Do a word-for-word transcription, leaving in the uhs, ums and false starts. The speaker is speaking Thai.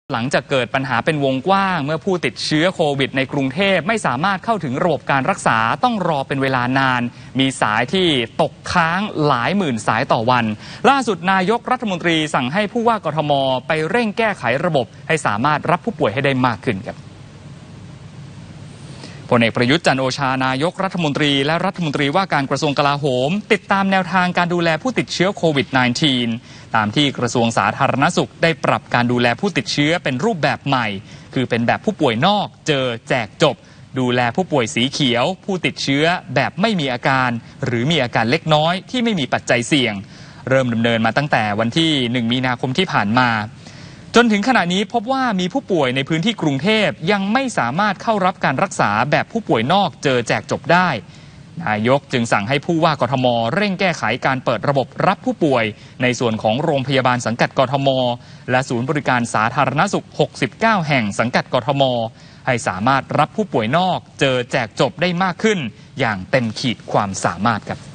หลังจากเกิดปัญหาเป็นวงกว้างเมื่อผู้ติดเชื้อโควิดในกรุงเทพไม่สามารถเข้าถึงระบบการรักษาต้องรอเป็นเวลานานมีสายที่ตกค้างหลายหมื่นสายต่อวันล่าสุดนายกรัฐมนตรีสั่งให้ผู้ว่ากทมไปเร่งแก้ไขระบบให้สามารถรับผู้ป่วยให้ได้มากขึ้นครับพลเอกประยุทธ์จันทร์โอชานายกรัฐมนตรีและรัฐมนตรีว่าการกระทรวงกลาโหมติดตามแนวทางการดูแลผู้ติดเชื้อโควิด สิบเก้า ตามที่กระทรวงสาธารณสุขได้ปรับการดูแลผู้ติดเชื้อเป็นรูปแบบใหม่คือเป็นแบบผู้ป่วยนอกเจอแจกจบดูแลผู้ป่วยสีเขียวผู้ติดเชื้อแบบไม่มีอาการหรือมีอาการเล็กน้อยที่ไม่มีปัจจัยเสี่ยงเริ่มดำเนินมาตั้งแต่วันที่หนึ่งมีนาคมที่ผ่านมาจนถึงขณะนี้พบว่ามีผู้ป่วยในพื้นที่กรุงเทพยังไม่สามารถเข้ารับการรักษาแบบผู้ป่วยนอกเจอแจกจบได้นายกจึงสั่งให้ผู้ว่ากทมเร่งแก้ไขการเปิดระบบรับผู้ป่วยในส่วนของโรงพยาบาลสังกัดกทมและศูนย์บริการสาธารณสุขหกสิบเก้าแห่งสังกัดกทมให้สามารถรับผู้ป่วยนอกเจอแจกจบได้มากขึ้นอย่างเต็มขีดความสามารถครับ